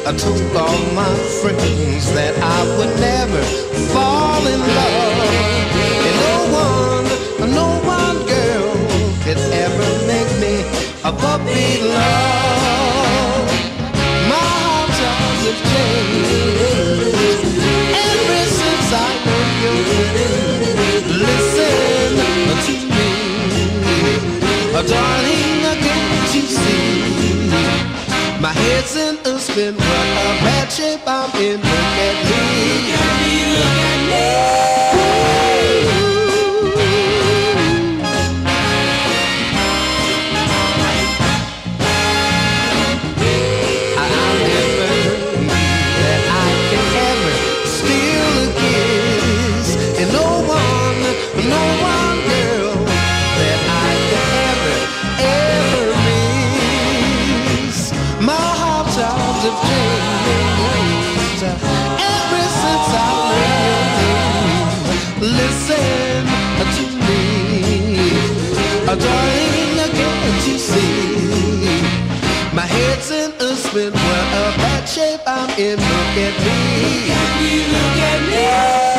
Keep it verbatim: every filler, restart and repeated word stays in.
I told all my friends that I would never fall in love. And no one, no one girl could ever make me a puppy love. My heart times have changed ever since I know you. Listen to me, darling, can't you see? My head's in a spin, what a bad shape I'm in. Look at me, look at me, look at me. I never knew that I can ever steal a kiss, and no one, no one girl that I can ever, ever miss. My heart times have changed ever since I learned your name. Listen to me, darling, can't you see? My head's in a spin, what a bad shape I'm in. Look at me, look at me, look at me.